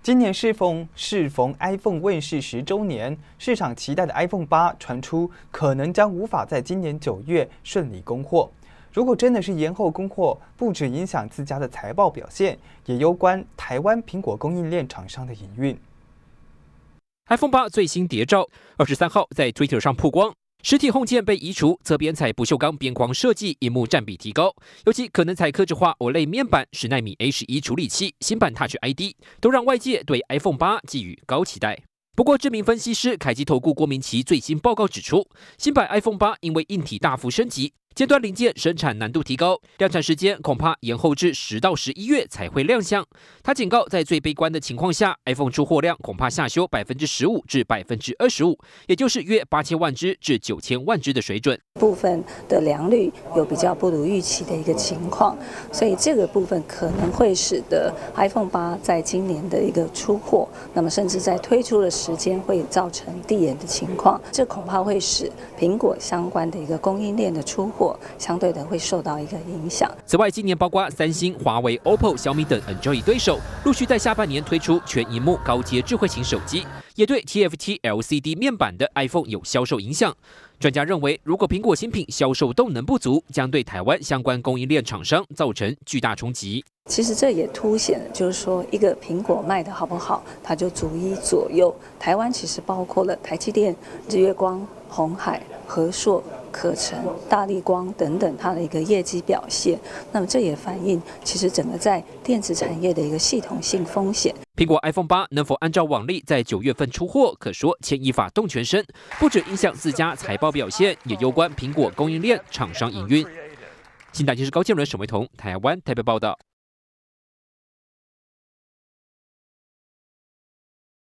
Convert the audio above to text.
今年适逢 iPhone 问世10周年，市场期待的 iPhone 8传出可能将无法在今年9月顺利供货。如果真的是延后供货，不只影响自家的财报表现，也攸关台湾苹果供应链厂商的营运。 iPhone 8最新谍照，23号在 Twitter 上曝光。实体 Home 键被移除，则边采不锈钢边框设计，萤幕占比提高，尤其可能采客制化 OLED 面板10奈米 A11处理器，新版 Touch ID 都让外界对 iPhone 8寄予高期待。不过，知名分析师凯基投顾郭明奇最新报告指出，新版 iPhone 8因为硬体大幅升级，尖端零件生产难度提高，量产时间恐怕延后至10到11月才会亮相。他警告，在最悲观的情况下 ，iPhone 出货量恐怕下修15%至25%，也就是约8000万只至9000万只的水准。 部分的良率有比较不如预期的一个情况，所以这个部分可能会使得 iPhone 8在今年的一个出货，那么甚至在推出的时间会造成递延的情况，这恐怕会使苹果相关的一个供应链的出货相对的会受到一个影响。 此外，今年包括三星、华为、OPPO、小米等 Android 对手陆续在下半年推出全萤幕高阶智慧型手机，也对 TFT LCD 面板的 iPhone 有销售影响。专家认为，如果苹果新品销售动能不足，将对台湾相关供应链厂商造成巨大冲击。 其实这也凸显了，就是说一个苹果卖得好不好，它就足以左右台湾。其实包括了台积电、日月光、鸿海、和硕、可成、大立光等等它的一个业绩表现。那么这也反映其实整个在电子产业的一个系统性风险。 苹果 iPhone 8能否按照往例在9月份出货，可说牵一发动全身，不止影响自家财报表现，也攸关苹果供应链厂商营运。新大电视高建伦、沈维彤，台湾台北报道。